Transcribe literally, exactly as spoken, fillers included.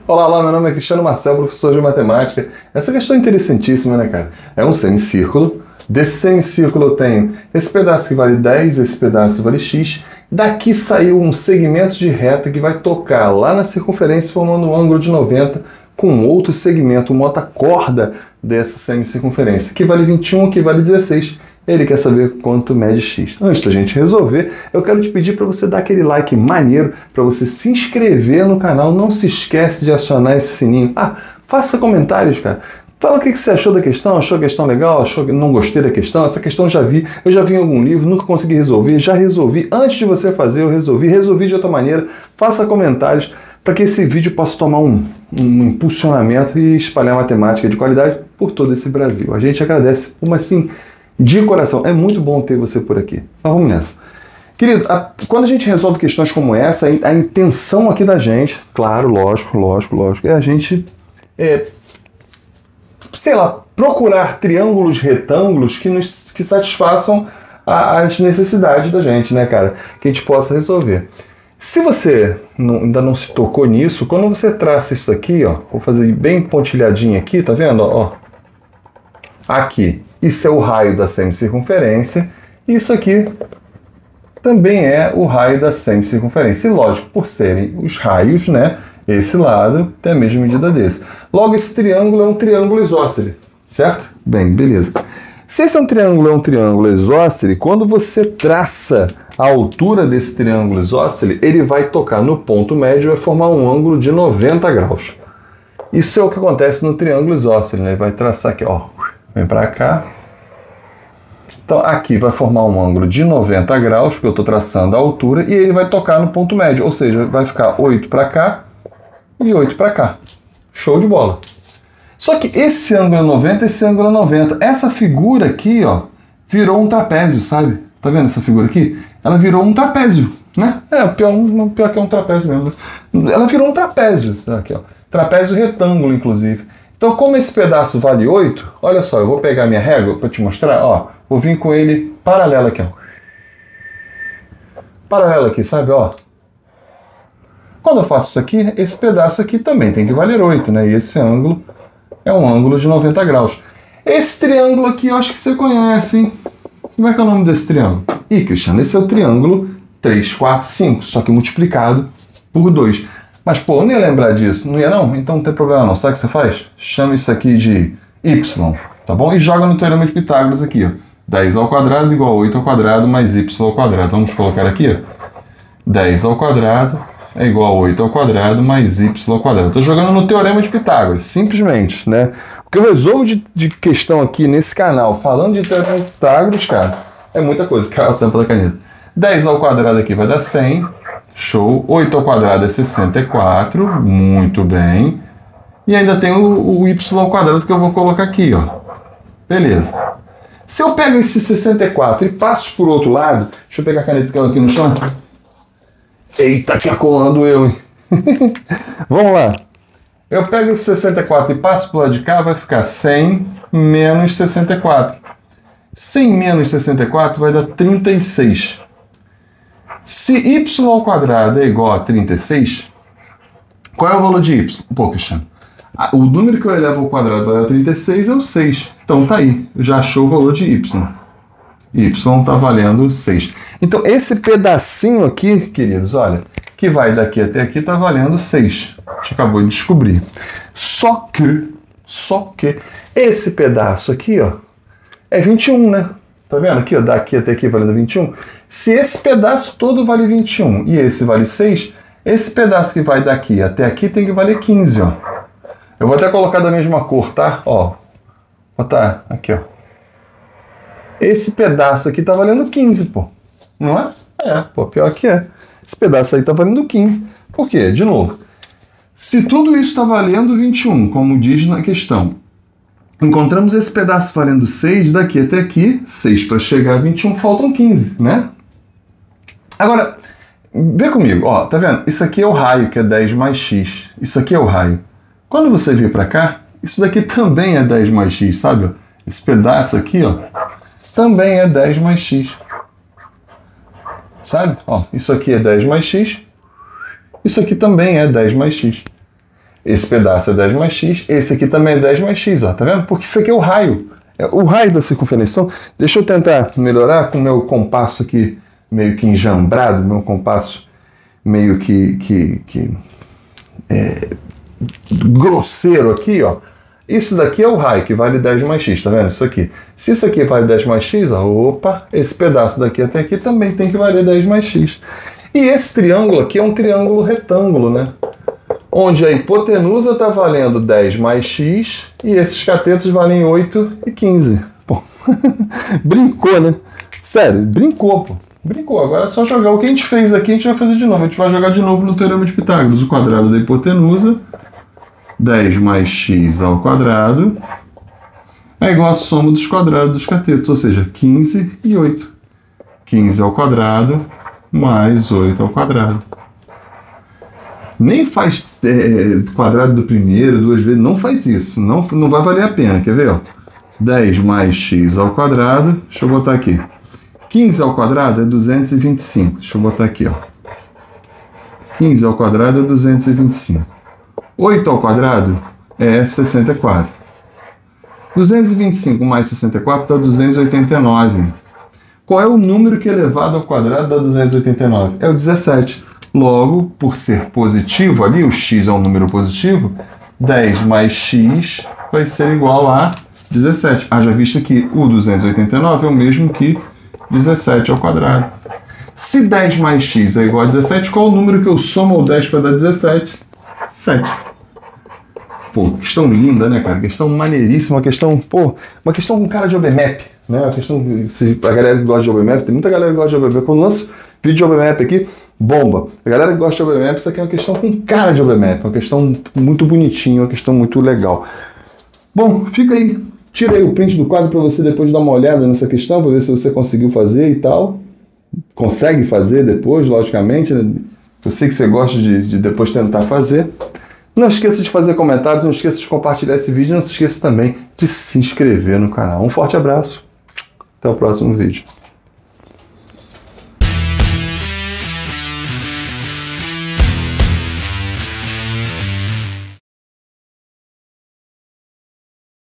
Olá, olá, meu nome é Cristiano Marcel, professor de matemática. Essa questão é interessantíssima, né, cara? É um semicírculo. Desse semicírculo eu tenho esse pedaço que vale dez, esse pedaço vale x. Daqui saiu um segmento de reta que vai tocar lá na circunferência formando um ângulo de noventa com outro segmento, uma outra corda dessa semicircunferência, que vale vinte e um, que vale dezesseis. Ele quer saber quanto mede x. Antes da gente resolver, eu quero te pedir para você dar aquele like maneiro, para você se inscrever no canal. Não se esquece de acionar esse sininho. Ah, faça comentários, cara. Fala o que você achou da questão, achou a questão legal, achou que não gostei da questão. Essa questão eu já vi, eu já vi em algum livro, nunca consegui resolver, já resolvi. Antes de você fazer, eu resolvi, resolvi de outra maneira. Faça comentários para que esse vídeo possa tomar um, um impulsionamento e espalhar matemática de qualidade por todo esse Brasil. A gente agradece, mas sim, de coração. É muito bom ter você por aqui. Mas vamos nessa. Querido, a, quando a gente resolve questões como essa, a, a intenção aqui da gente, claro, lógico, lógico, lógico, é a gente, é, sei lá, procurar triângulos, retângulos que, nos, que satisfaçam a, as necessidades da gente, né, cara? Que a gente possa resolver. Se você não, ainda não se tocou nisso, quando você traça isso aqui, ó, vou fazer bem pontilhadinho aqui, tá vendo? Ó, aqui, isso é o raio da semicircunferência, e isso aqui também é o raio da semicircunferência. E lógico, por serem os raios, né, esse lado tem a mesma medida desse. Logo, esse triângulo é um triângulo isósceles, certo? Bem, beleza. Se esse é um triângulo, é um triângulo isósceles, quando você traça a altura desse triângulo isósceles, ele vai tocar no ponto médio e vai formar um ângulo de noventa graus. Isso é o que acontece no triângulo isósceles, né? Ele vai traçar aqui, ó, vem para cá. Então aqui vai formar um ângulo de noventa graus, porque eu estou traçando a altura, e ele vai tocar no ponto médio, ou seja, vai ficar oito para cá e oito para cá. Show de bola. Só que esse ângulo é noventa, esse ângulo é noventa. Essa figura aqui, ó, virou um trapézio, sabe? Tá vendo essa figura aqui? Ela virou um trapézio, né? É, pior, pior que é um trapézio mesmo. Ela virou um trapézio, aqui, ó. Trapézio retângulo, inclusive. Então, como esse pedaço vale oito, olha só, eu vou pegar minha régua para te mostrar, ó, vou vir com ele paralelo aqui, ó. Paralelo aqui, sabe, ó. Quando eu faço isso aqui, esse pedaço aqui também tem que valer oito, né? E esse ângulo é um ângulo de noventa graus. Esse triângulo aqui eu acho que você conhece, hein? Como é que é o nome desse triângulo? Ih, Cristiano, esse é o triângulo três, quatro, cinco, só que multiplicado por dois. Mas, pô, eu não ia lembrar disso, não ia não? Então não tem problema não. Sabe o que você faz? Chama isso aqui de y, tá bom? E joga no teorema de Pitágoras aqui, ó. dez ao quadrado igual a oito ao quadrado mais y ao quadrado. Vamos colocar aqui, ó. dez ao quadrado é igual a oito ao quadrado mais y ao quadrado. Estou jogando no teorema de Pitágoras, simplesmente, né? O que eu resolvo de, de questão aqui nesse canal, falando de teorema de Pitágoras, cara, é muita coisa. Cara, a tampa da caneta. dez ao quadrado aqui vai dar cem. Show. oito ao quadrado é sessenta e quatro. Muito bem. E ainda tem o, o y ao quadrado que eu vou colocar aqui, ó. Beleza. Se eu pego esse sessenta e quatro e passo por outro lado, deixa eu pegar a caneta que caiu aqui no chão. Eita, que acolando eu, hein? Vamos lá. Eu pego esse sessenta e quatro e passo pro lado de cá, vai ficar cem menos sessenta e quatro. cem menos sessenta e quatro vai dar trinta e seis. Se y ao quadrado é igual a trinta e seis, qual é o valor de y? Pô, Cristiano, o número que eu elevo ao quadrado vai dar trinta e seis é o seis. Então tá aí, já achou o valor de y. Y está valendo seis. Então esse pedacinho aqui, queridos, olha, que vai daqui até aqui está valendo seis. A gente acabou de descobrir. Só que, só que, esse pedaço aqui, ó, é vinte e um, né? Tá vendo aqui, ó, daqui até aqui valendo vinte e um? Se esse pedaço todo vale vinte e um e esse vale seis, esse pedaço que vai daqui até aqui tem que valer quinze, ó. Eu vou até colocar da mesma cor, tá? Ó, vou botar aqui, ó. Esse pedaço aqui tá valendo quinze, pô. Não é? É, pô, pior que é. Esse pedaço aí tá valendo quinze. Por quê? De novo. Se tudo isso tá valendo vinte e um, como diz na questão, encontramos esse pedaço valendo seis, daqui até aqui, seis para chegar a vinte e um, faltam quinze, né? Agora, vê comigo, ó, tá vendo? Isso aqui é o raio, que é dez mais x. Isso aqui é o raio. Quando você vir para cá, isso daqui também é dez mais x, sabe? Esse pedaço aqui, ó, também é dez mais x. Sabe? Ó, isso aqui é dez mais x. Isso aqui também é dez mais x. Esse pedaço é dez mais x, esse aqui também é dez mais x, ó, tá vendo? Porque isso aqui é o raio. É o raio da circunferência. Então, deixa eu tentar melhorar com o meu compasso aqui meio que enjambrado, meu compasso meio que, que, que é, grosseiro aqui, ó. Isso daqui é o raio, que vale dez mais x, tá vendo? Isso aqui. Se isso aqui vale dez mais x, ó, opa, esse pedaço daqui até aqui também tem que valer dez mais x. E esse triângulo aqui é um triângulo retângulo, né? Onde a hipotenusa está valendo dez mais x e esses catetos valem oito e quinze. Pô, brincou, né? Sério, brincou, pô. Brincou. Agora é só jogar. O que a gente fez aqui, a gente vai fazer de novo. A gente vai jogar de novo no Teorema de Pitágoras. O quadrado da hipotenusa, dez mais x ao quadrado, é igual a soma dos quadrados dos catetos, ou seja, quinze e oito. quinze ao quadrado mais oito ao quadrado. Nem faz é, quadrado do primeiro, duas vezes, não faz isso. Não, não vai valer a pena, quer ver? Ó? dez mais x ao quadrado, deixa eu botar aqui. quinze ao quadrado é duzentos e vinte e cinco, deixa eu botar aqui, ó. quinze ao quadrado é duzentos e vinte e cinco. oito ao quadrado é sessenta e quatro. duzentos e vinte e cinco mais sessenta e quatro dá duzentos e oitenta e nove. Qual é o número que elevado ao quadrado dá duzentos e oitenta e nove? É o dezessete. Logo, por ser positivo ali, o x é um número positivo, dez mais x vai ser igual a dezessete. Haja vista que o duzentos e oitenta e nove é o mesmo que dezessete ao quadrado. Se dez mais x é igual a dezessete, qual é o número que eu somo ao dez para dar dezessete? sete. Pô, questão linda, né, cara? Questão maneiríssima, uma questão, pô, uma questão com cara de OBMAP, né? Uma questão, se a galera que gosta de OBMAP, tem muita galera que gosta de OBMAP. Quando lanço vídeo de OBMAP aqui, bomba. A galera que gosta de OBMAP, isso aqui é uma questão com cara de OBMAP, uma questão muito bonitinha, uma questão muito legal. Bom, fica aí. Tira aí o print do quadro para você depois dar uma olhada nessa questão, para ver se você conseguiu fazer e tal. Consegue fazer depois, logicamente, né? Eu sei que você gosta de, de depois tentar fazer. Não esqueça de fazer comentários, não esqueça de compartilhar esse vídeo, não se esqueça também de se inscrever no canal. Um forte abraço, até o próximo vídeo.